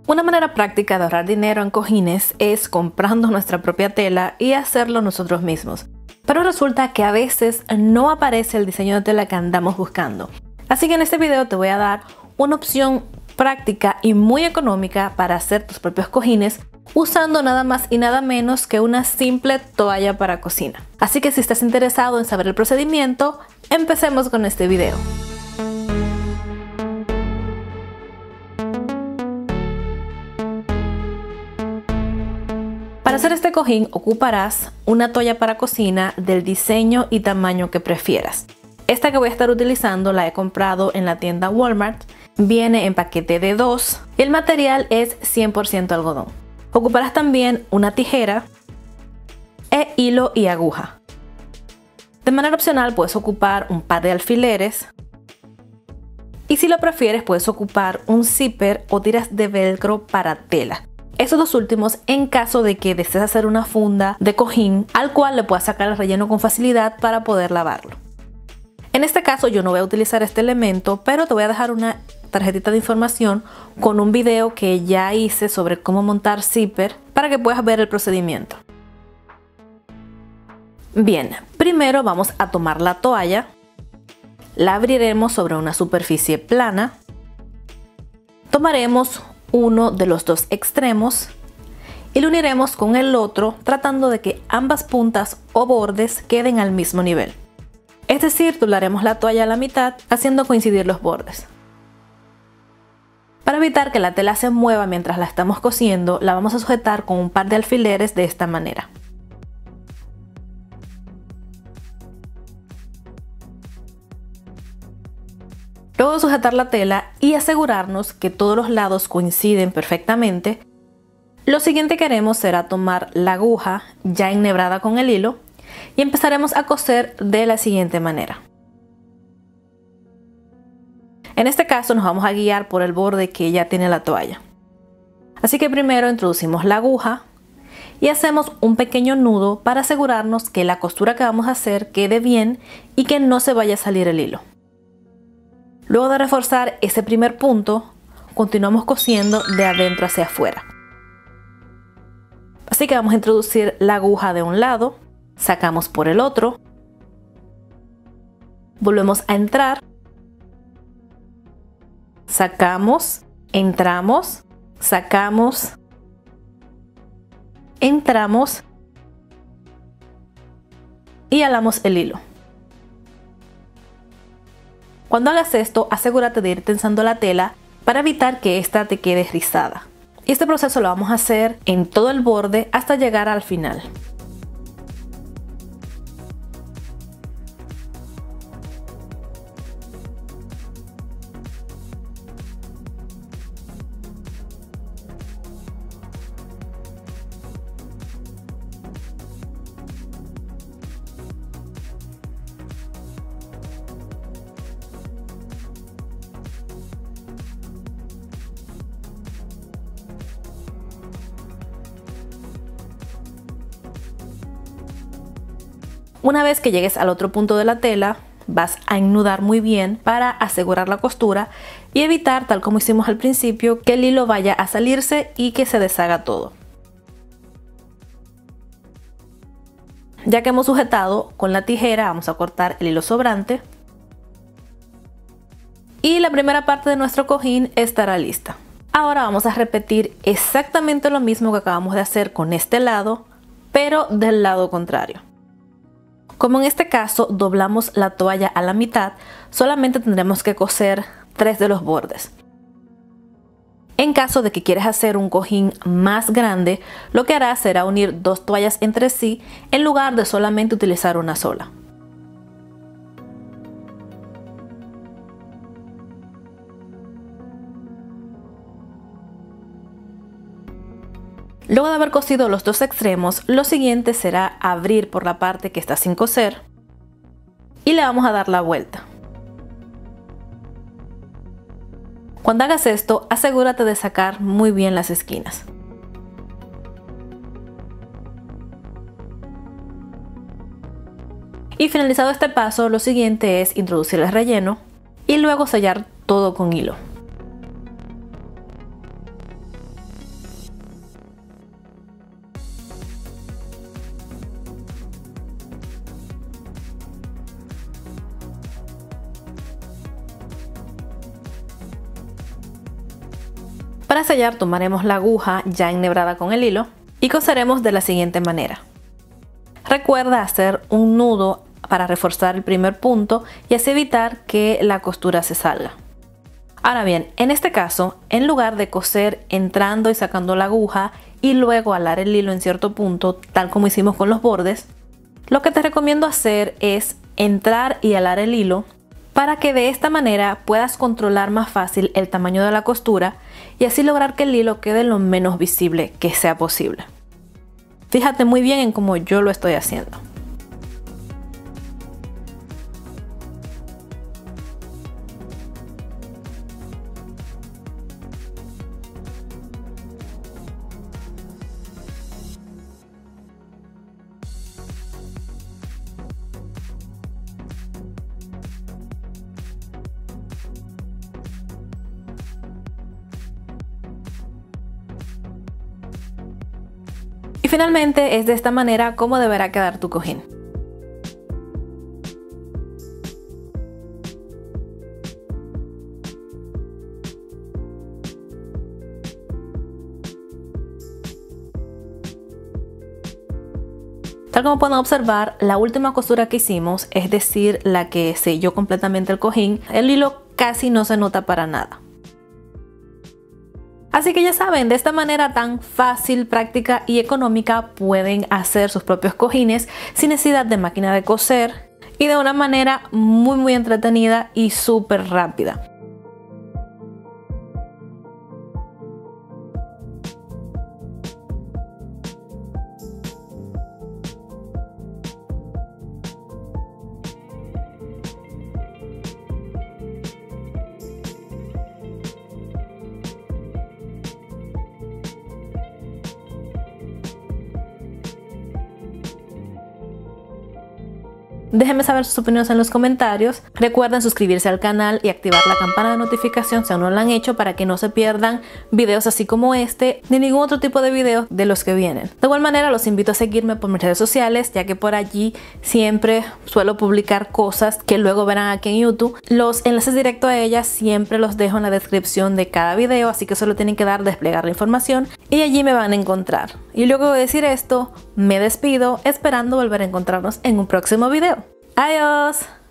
Una manera práctica de ahorrar dinero en cojines es comprando nuestra propia tela y hacerlo nosotros mismos. Pero resulta que a veces no aparece el diseño de tela que andamos buscando. Así que en este video te voy a dar una opción práctica y muy económica para hacer tus propios cojines usando nada más y nada menos que una simple toalla para cocina. Así que si estás interesado en saber el procedimiento, empecemos con este video. Para hacer este cojín ocuparás una toalla para cocina del diseño y tamaño que prefieras. Esta que voy a estar utilizando la he comprado en la tienda Walmart, viene en paquete de 2 y el material es 100% algodón. Ocuparás también una tijera e hilo y aguja. De manera opcional puedes ocupar un par de alfileres y si lo prefieres puedes ocupar un zipper o tiras de velcro para tela. Estos dos últimos en caso de que desees hacer una funda de cojín al cual le puedas sacar el relleno con facilidad para poder lavarlo. En este caso yo no voy a utilizar este elemento, pero te voy a dejar una tarjetita de información con un video que ya hice sobre cómo montar zipper para que puedas ver el procedimiento. Bien, primero vamos a tomar la toalla, la abriremos sobre una superficie plana, tomaremos uno de los dos extremos y lo uniremos con el otro tratando de que ambas puntas o bordes queden al mismo nivel. Es decir, doblaremos la toalla a la mitad haciendo coincidir los bordes. Para evitar que la tela se mueva mientras la estamos cosiendo, la vamos a sujetar con un par de alfileres de esta manera. Luego de sujetar la tela y asegurarnos que todos los lados coinciden perfectamente, lo siguiente que haremos será tomar la aguja ya enhebrada con el hilo y empezaremos a coser de la siguiente manera. En este caso nos vamos a guiar por el borde que ya tiene la toalla. Así que primero introducimos la aguja y hacemos un pequeño nudo para asegurarnos que la costura que vamos a hacer quede bien y que no se vaya a salir el hilo. Luego de reforzar ese primer punto, continuamos cosiendo de adentro hacia afuera. Así que vamos a introducir la aguja de un lado, sacamos por el otro, volvemos a entrar, sacamos, entramos, sacamos, entramos y alamos el hilo. Cuando hagas esto, asegúrate de ir tensando la tela para evitar que ésta te quede rizada. Y este proceso lo vamos a hacer en todo el borde hasta llegar al final. Una vez que llegues al otro punto de la tela, vas a ennudar muy bien para asegurar la costura y evitar, tal como hicimos al principio, que el hilo vaya a salirse y que se deshaga todo. Ya que hemos sujetado con la tijera, vamos a cortar el hilo sobrante y la primera parte de nuestro cojín estará lista. Ahora vamos a repetir exactamente lo mismo que acabamos de hacer con este lado, pero del lado contrario. Como en este caso doblamos la toalla a la mitad, solamente tendremos que coser 3 de los bordes. En caso de que quieras hacer un cojín más grande, lo que harás será unir 2 toallas entre sí en lugar de solamente utilizar una sola. Luego de haber cosido los dos extremos, lo siguiente será abrir por la parte que está sin coser y le vamos a dar la vuelta. Cuando hagas esto, asegúrate de sacar muy bien las esquinas. Y finalizado este paso, lo siguiente es introducir el relleno y luego sellar todo con hilo. Para sellar tomaremos la aguja ya enhebrada con el hilo y coseremos de la siguiente manera. Recuerda hacer un nudo para reforzar el primer punto y así evitar que la costura se salga. Ahora bien, en este caso, en lugar de coser entrando y sacando la aguja y luego alar el hilo en cierto punto, tal como hicimos con los bordes, lo que te recomiendo hacer es entrar y alar el hilo para que de esta manera puedas controlar más fácil el tamaño de la costura y así lograr que el hilo quede lo menos visible que sea posible. Fíjate muy bien en cómo yo lo estoy haciendo. Y finalmente es de esta manera como deberá quedar tu cojín. Tal como pueden observar, la última costura que hicimos, es decir, la que selló completamente el cojín, el hilo casi no se nota para nada. Así que ya saben, de esta manera tan fácil, práctica y económica pueden hacer sus propios cojines sin necesidad de máquina de coser y de una manera muy entretenida y súper rápida. Déjenme saber sus opiniones en los comentarios. Recuerden suscribirse al canal y activar la campana de notificación si aún no lo han hecho para que no se pierdan videos así como este ni ningún otro tipo de videos de los que vienen. De igual manera los invito a seguirme por mis redes sociales, ya que por allí siempre suelo publicar cosas que luego verán aquí en YouTube. Los enlaces directos a ellas siempre los dejo en la descripción de cada video, así que solo tienen que dar desplegar la información y allí me van a encontrar. Y luego de decir esto, me despido esperando volver a encontrarnos en un próximo video. ¡Adiós!